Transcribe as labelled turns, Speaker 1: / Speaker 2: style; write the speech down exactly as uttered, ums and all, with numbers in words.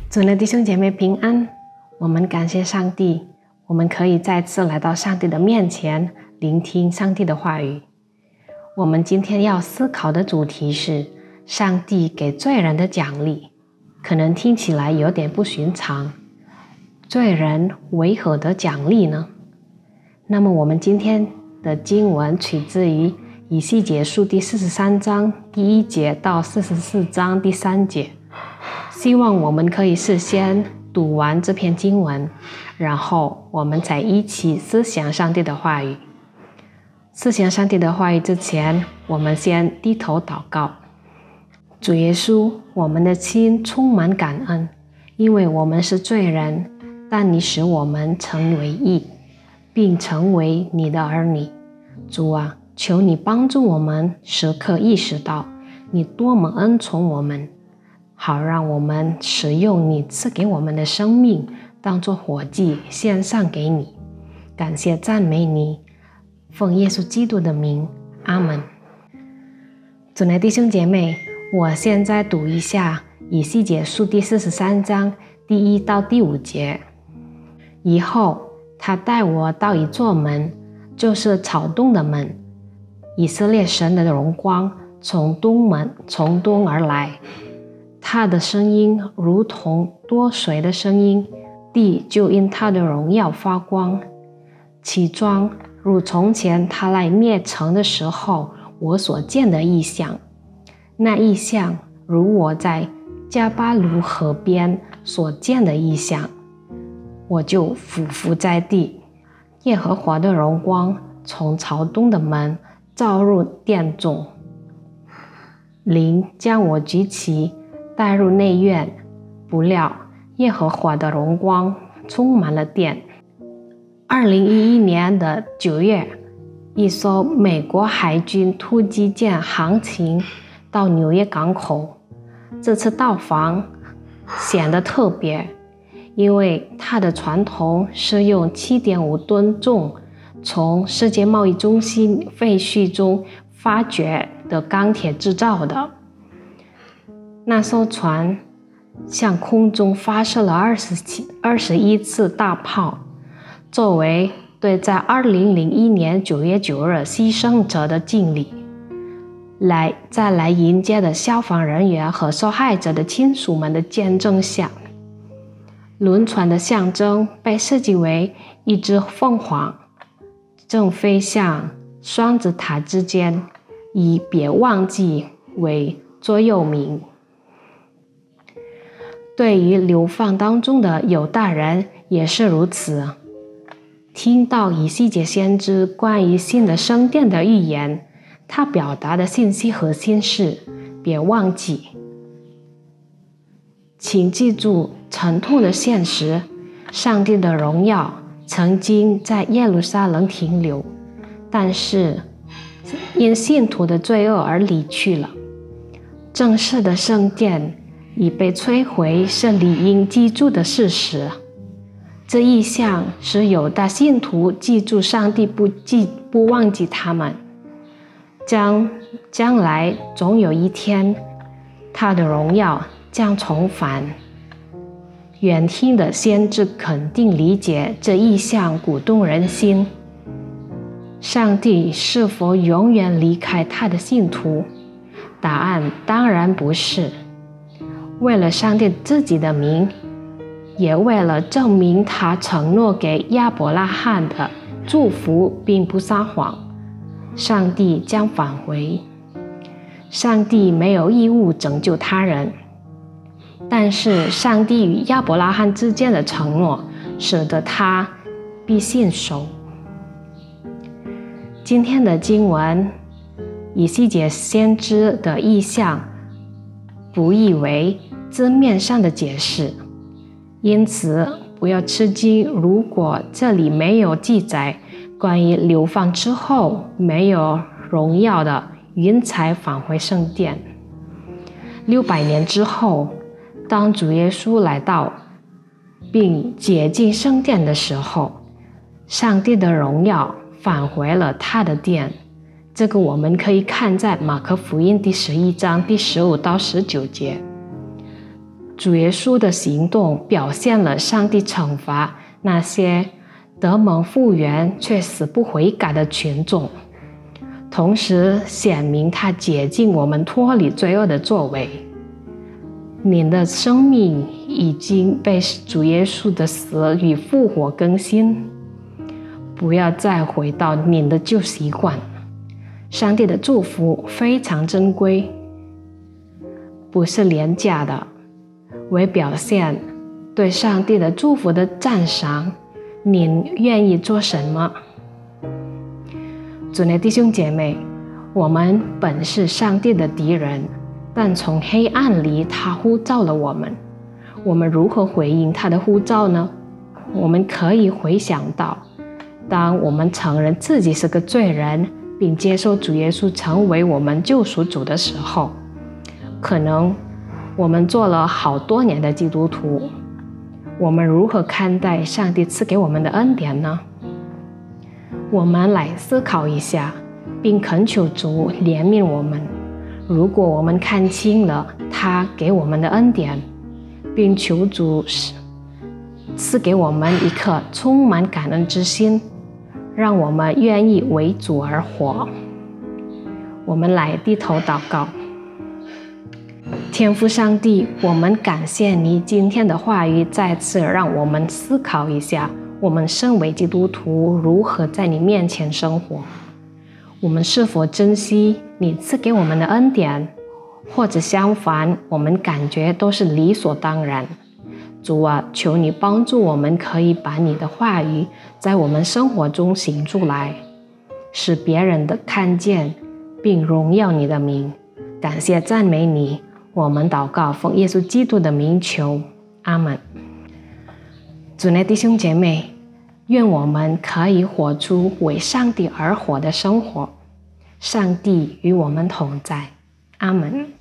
Speaker 1: 主内弟兄姐妹平安，我们感谢上帝，我们可以再次来到上帝的面前，聆听上帝的话语。我们今天要思考的主题是上帝给罪人的奖励，可能听起来有点不寻常。罪人为何得奖励呢？那么我们今天的经文取自于以西结书第四十三章第一节到四十四章第三节。希望我们可以事先读完这篇经文，然后我们再一起思想上帝的话语。思想上帝的话语之前，我们先低头祷告。主耶稣，我们的心充满感恩，因为我们是罪人，但你使我们成为义，并成为你的儿女。主啊，求你帮助我们时刻意识到你多么恩宠我们，好让我们使用你赐给我们的生命当作火祭献上给你。感谢赞美你，奉耶稣基督的名，阿们。主内弟兄姐妹，我现在读一下以西结书第四十三章第一到第五节。以后他带我到一座门，就是草洞的门，以色列神的荣光从东门从东而来，他的声音如同多水的声音，地就因他的荣耀发光。其中如从前他来灭城的时候我所见的异象，那异象如我在加巴鲁河边所见的异象，我就俯伏在地。耶和华的荣光从朝东的门照入殿中，灵将我举起带入内院，不料耶和华的荣光充满了殿。二零一一年的九月，一艘美国海军突击舰航行到纽约港口。这次到访显得特别，因为它的船头是用 七点五吨重从世界贸易中心废墟中发掘的钢铁制造的。那艘船向空中发射了二十一次大炮，作为对在二零零一年九月九日牺牲者的敬礼。来在来迎接的消防人员和受害者的亲属们的见证下，轮船的象征被设计为一只凤凰，正飞向双子塔之间，以别忘记为座右铭。对于流放当中的犹大人也是如此。听到以西结先知关于新的圣殿的预言，他表达的信息核心是别忘记。请记住沉痛的现实，上帝的荣耀曾经在耶路撒冷停留，但是因信徒的罪恶而离去了。正式的圣殿已被摧毁是理应记住的事实。这意象使犹大信徒记住上帝不记不忘记他们，将将来总有一天他的荣耀将重返。远听的先知肯定理解这意象鼓动人心。上帝是否永远离开他的信徒？答案当然不是。为了上帝自己的名，也为了证明他承诺给亚伯拉罕的祝福并不撒谎，上帝将返回。上帝没有义务拯救他人，但是上帝与亚伯拉罕之间的承诺使得他必信守。今天的经文以西结先知的意象不译为字面上的解释，因此不要吃惊，如果这里没有记载关于流放之后没有荣耀的云彩返回圣殿。六百年之后，当主耶稣来到并洁净圣殿的时候，上帝的荣耀返回了他的殿。这个我们可以看在马可福音第十一章第十五到十九节。 主耶稣的行动表现了上帝惩罚那些得蒙复原却死不悔改的群众，同时显明他洁净我们脱离罪恶的作为。您的生命已经被主耶稣的死与复活更新，不要再回到您的旧习惯。上帝的祝福非常珍贵，不是廉价的，为表现对上帝的祝福的赞赏，您愿意做什么？主内弟兄姐妹，我们本是上帝的敌人，但从黑暗里他呼召了我们，我们如何回应他的呼召呢？我们可以回想到，当我们承认自己是个罪人，并接受主耶稣成为我们救赎主的时候，可能我们做了好多年的基督徒，我们如何看待上帝赐给我们的恩典呢？我们来思考一下，并恳求主怜悯我们。如果我们看清了他给我们的恩典，并求主赐给我们一颗充满感恩之心，让我们愿意为主而活。我们来低头祷告。天父上帝，我们感谢你今天的话语再次让我们思考一下，我们身为基督徒如何在你面前生活。我们是否珍惜你赐给我们的恩典，或者相反，我们感觉都是理所当然。主啊，求你帮助我们可以把你的话语在我们生活中行出来，使别人的看见并荣耀你的名。感谢赞美你，我们祷告奉耶稣基督的名求，阿们。主内弟兄姐妹，愿我们可以活出为上帝而活的生活。上帝与我们同在，阿们。